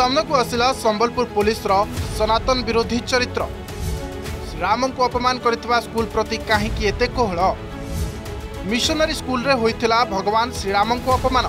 सामना को आसिला संबलपुर पुलिस रो सनातन विरोधी चरित्र। श्रीराम को अपमान करथिबा स्कूल प्रति काहेकि एते कोहळ। मिशनरी स्कूल रे होइथिला भगवान श्रीराम को अपमान।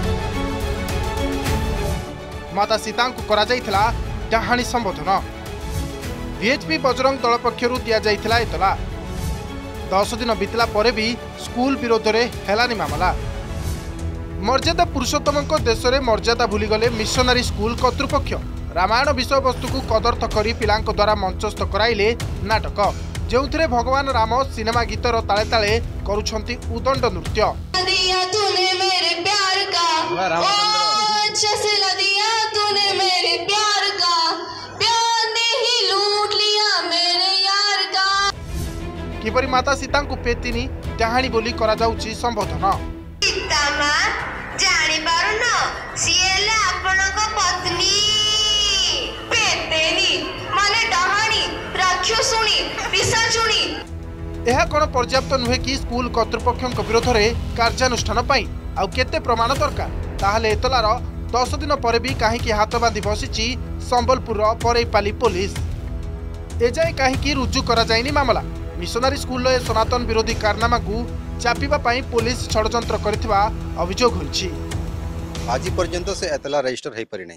माता सीता को करा जाइथिला डाहाणी संबोधन। वीएचपी बजरंग दल पक्षरु दिया जाइथिला एतला। 10 दिन बीतला परे भी स्कूल विरोध रे हेलानी मामला। मर्यादा पुरुषोत्तम देश में मर्यादा भूलीगले मिशनरी स्कूल कर्तृपक्ष। रामायण विषय वस्तु को कदर्थ करी पिलांक द्वारा मंचस्थ कराइले नाटक, जो भगवान राम सिनेमा गीतर ताले ताले करुछंती उदंड नृत्य। किपरि माता सीता को पेतिनी डाहाणी बोली करा जाउची संबोधन। जानी पारुन सिएला आपनक पत्नी पेतेनी माने डहाणी राक्षसुणी पिशाचुणी। यह कोन पर्याप्त नुहे कि स्कूल कर्तृपक्षक विरोध में कार्यानुष्ठान पाई आउ केते प्रमाण दरकार? ताहले एतलार 10 दिन पर भी कहीं हाथ बांधि बसी संबलपुर परेपाली पुलिस। एजाए कहीं रुजु करा जाइनी मामला। मिशनरी स्कूल सनातन विरोधी कारनामा को चापिबा पाई पुलिस षड्यंत्र करथिबा अभियोग होइछि। आज पर्यंत से एतला रजिस्टर हो पारि नहीं।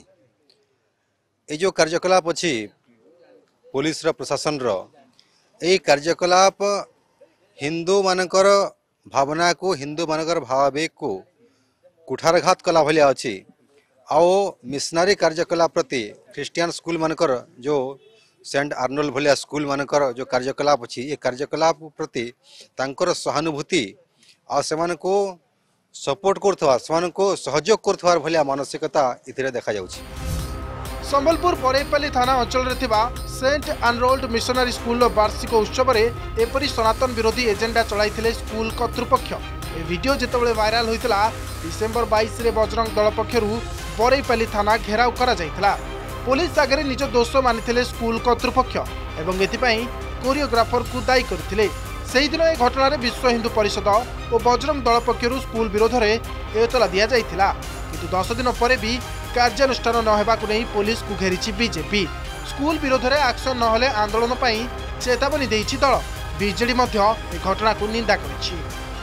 ये जो कार्यकलाप अच्छी पुलिस प्रशासन यही कार्यकलाप हिंदू मानकर भावना को हिंदू मानकर भावावेग को कुठारघात कला भलिया अच्छी। आओ मिशनरी कार्यकलाप प्रति ख्रिस्टियन स्कूल मानकर जो सेंट आर्नोल्ड भलिया स्कूल मानकर जो कार्यकलाप अच्छी ये कार्यकलाप प्रति तांकर सहानुभूति आ सेमान को सपोर्ट करथवा सेमान को सहयोग करथवार भलिया मानसिकता इथिरे देखा जाउछि। संबलपुर परेपाली थाना अंचल रे थिबा सेंट आर्नोल्ड मिशनरी स्कूल वार्षिक उत्सव रे एपरी सनातन विरोधी एजेंडा चलाइथिले स्कूल कर्तृपक्ष। ए वीडियो जेतेबेले वायरल होइतला डिसेंबर 22 रे बजरंग दल पक्षरु परेपाली थाना घेराव करा जाइतला। पुलिस आगे निज दोष मानिथिले स्कूल कर्तृपक्ष एवं एथिपाई कोरियोग्राफर को दायी करथिले। सेही दिन ए घटना रे विश्व हिंदू परिषद और बजरंग दल पक्षरु स्कूल विरोध रे एतला दिया जाइथिला, किंतु 10 दिन पर भी कार्यानुष्ठान न हेबा को नहीं पुलिस को घेरिछि बीजेपी। स्कूल विरोध रे एक्शन न हेले आंदोलन पई चेतावनी देइछि दल। बीजेडी मध्य ए घटना को निंदा करिछि।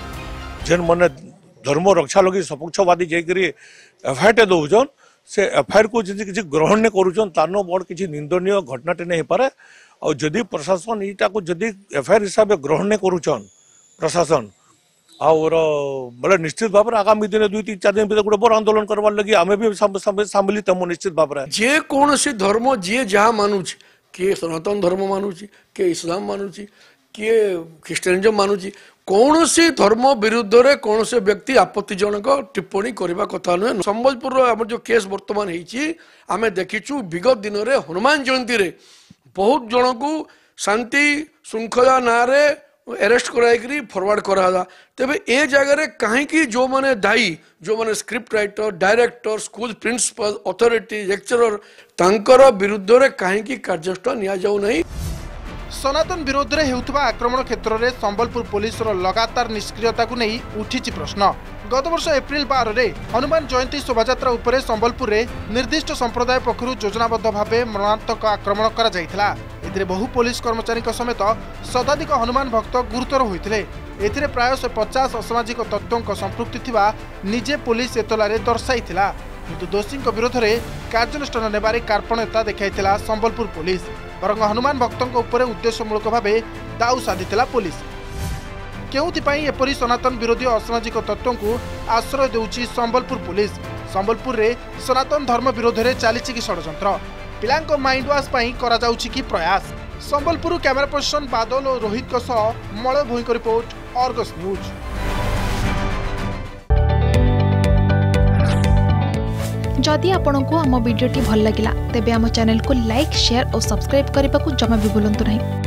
जेन माने धर्म रक्षा लगी सपक्षवादी जेकरी एफआईआर दउजन से एफआईआर को जदि किसी ग्रहण नहीं करुचन तानो बड़ किसी निंदनीय घटनाटे नहीं पारे। और जदि प्रशासन ईटा को जदि एफआईआर हिसाब से ग्रहण नहीं करुचन प्रशासन और बोले निश्चित भाव आगामी दिन 2-3-4 दिन भीतर गोटे बड़ आंदोलन करवार लगी आमे भी सम्मिलित हम निश्चित भाव जे कौन सी धर्म जी जहाँ मानुची किए सनातन धर्म मानुची किए इस्लाम मानुची किए ख्रीष्टियानिज्म मानुची कौन सी धर्म विरुद्ध रे कौन से व्यक्ति आपत्तिजनक टिप्पणी करने कथा नुहे। संबलपुर आम जो केस बर्तमान होमें देखीचु विगत दिन में हनुमान जयंती रे बहुत जन को शांति श्रृंखला ना रे अरेस्ट कराई फरवर्ड करा। तेबे ए जगह कहीं जो माने दायी जो माने script writer director school principal authority lecturer तांकर विरुद्ध रे कहीं कार्यानुष्ठान निया जाऊ नहीं। सनातन विरोध में होउथबा आक्रमण क्षेत्र में संबलपुर पुलिस लगातार निष्क्रियता को नहीं उठी प्रश्न। गत वर्ष एप्रिल 12 रे हनुमान जयंती शोभायात्रा उपरे संबलपुर रे निर्दिष्ट संप्रदाय पक्षरु योजनाबद्ध भाव मरणात्मक आक्रमण करा जाइथिला। एथिरे बहु पुलिस कर्मचारी समेत शताधिक हनुमान भक्त गुरुतर होइथिले। एथिरे प्राय 50 असामाजिक तत्वों संपृक्ति थिबा निजे पुलिस एतलारे दर्शाइथिला, किंतु दोषी विरोध में कार्यानुष्ठान नेबारे कार्पण्यता देखाइथिला संबलपुर पुलिस। बरंग हनुमान भक्तों उपर उद्देश्यमूलक भाव दाऊ साधिथिला पुलिस। केउथिपाई एपरी सनातन विरोधी असामाजिक तत्वों को आश्रय देउछि संबलपुर पुलिस? संबलपुर रे सनातन धर्म विरोध में चली कि षड्यंत्र? पिलांको माइंड वाश पई करा जाउछि कि प्रयास? संबलपुर कैमरा पर्सन बादल और रोहित मलय भूई को रिपोर्ट, अर्गस न्यूज। जदि आपंक आम भिडी भल लगा तेब आम चैनल को लाइक शेयर और सब्सक्राइब करने को जमा भी भूलु नहीं।